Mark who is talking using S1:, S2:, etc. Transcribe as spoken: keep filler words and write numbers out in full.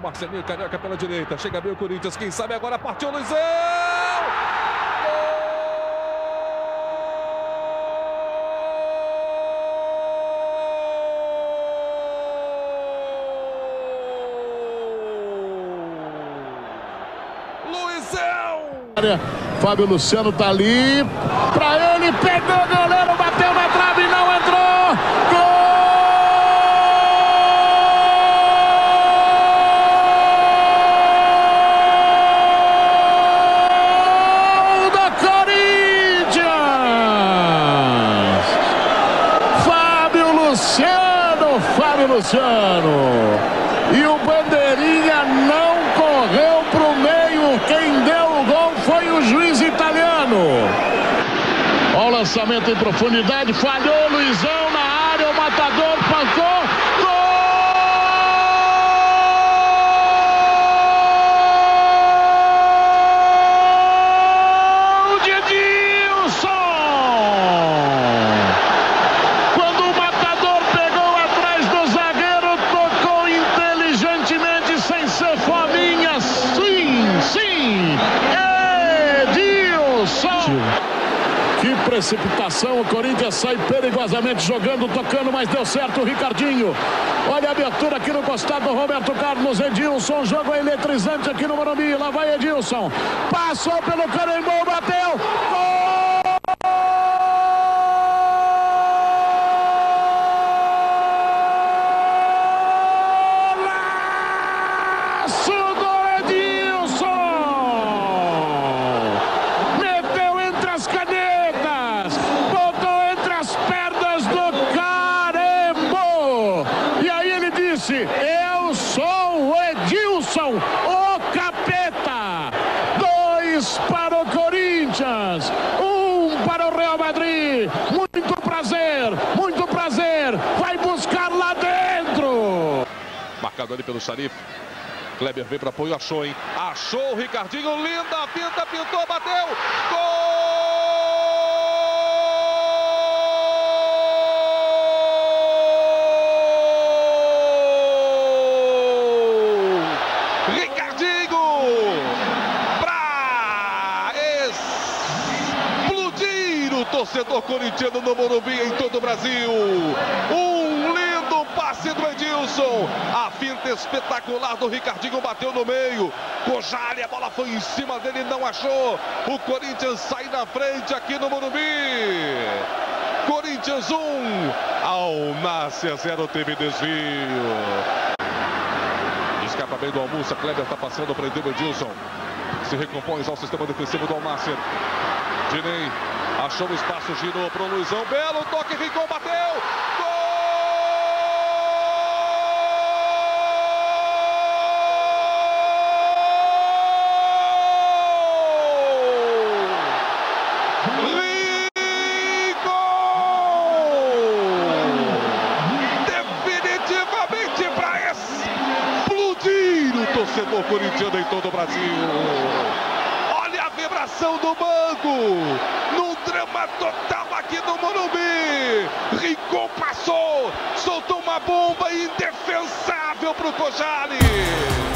S1: Marcelinho Carioca pela direita, chega bem o Corinthians, quem sabe agora partiu o Luizão! Luizão!
S2: Fábio Luciano tá ali, pra ele, pegou o goleiro, bateu na trave e não entrou! Gol! Luciano, Fábio Luciano, e o bandeirinha não correu para o meio, quem deu o gol foi o juiz italiano. Olha o lançamento em profundidade, falhou Luizão na área, o matador pancou, gol! Que precipitação, o Corinthians sai perigosamente jogando, tocando, mas deu certo o Ricardinho. Olha a abertura aqui no costado do Roberto Carlos, Edilson, jogo eletrizante aqui no Morumbi, lá vai Edilson, passou pelo carimbão, bateu, gol! Eu sou o Edilson, o capeta. Dois para o Corinthians, um para o Real Madrid. Muito prazer, muito prazer. Vai buscar lá dentro.
S1: Marcado ali pelo Sharif. Kleber veio para apoio, achou, hein? Achou o Ricardinho, linda, pinta, pintou, bateu. Gol! Torcedor corintiano no Morumbi, em todo o Brasil. Um lindo passe do Edilson. A finta espetacular do Ricardinho bateu no meio. Kojali, a bola foi em cima dele, não achou. O Corinthians sai na frente aqui no Morumbi. Corinthians um, Al-Nassr zero, teve desvio. Escapa bem do Almussa, Kleber está passando, prendeu o Edilson. Se recompõe ao sistema defensivo do Al-Nassr. Dinei achou o espaço, girou para o Luizão, belo toque, Rincon bateu, gol! Rincon! Definitivamente para explodir o torcedor corintiano em todo o Brasil. Olha a vibração do banco, no drama total aqui no Morumbi. Rincon passou, soltou uma bomba indefensável para o Kojali.